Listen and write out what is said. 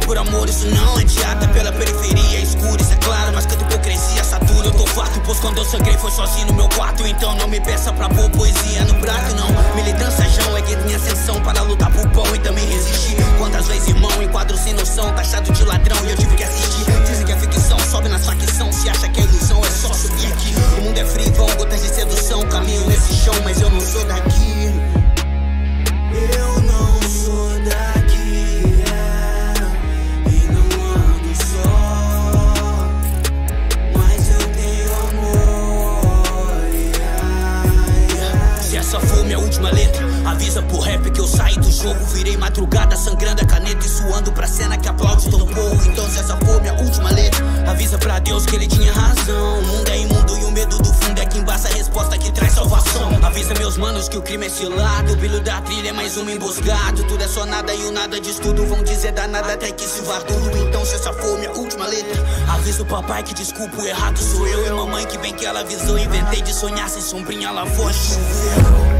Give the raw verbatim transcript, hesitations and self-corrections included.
por amor, isso não adianta. Pela periferia, escuro, isso é claro, mas tanta hipocrisia satura. Eu tô farto, pois quando eu sangrei foi sozinho no meu quarto. Então não me peça pra pôr poesia no prato, não. Militância Jão, é minha ascensão para lutar por pão e também resistir. Quantas vezes, irmão, em quadro sem noção, taxado de ladrão e eu tive que assistir. Dizem que é ficção, sobe na facção. Se acha que é ilusão, é só subir aqui. O mundo é frio, vão gotas de sedução. Caminho nesse chão, mas eu não sou daqui. Eu não sou daqui, é, e não ando só, mas eu tenho amor, yeah, yeah. Se essa for minha última letra, avisa pro rap que eu saí do jogo. Virei madrugada, sangrando a caneta e suando pra cena que aplaude tão pouco. Então se essa for minha última letra, avisa pra Deus que ele tinha razão. O mundo é imundo e o medo do fundo é que embaça a resposta que traz salvação. Avisa meus manos que o crime é cilado, o brilho da trilha é mais um emboscado. Tudo é só nada e o nada diz tudo, vão dizer danada até que se vá tudo. Então se essa for minha última letra, avisa o papai que desculpa, o errado sou eu. E mamãe que bem que ela avisou, inventei de sonhar sem sombrinha, ela voz choveu.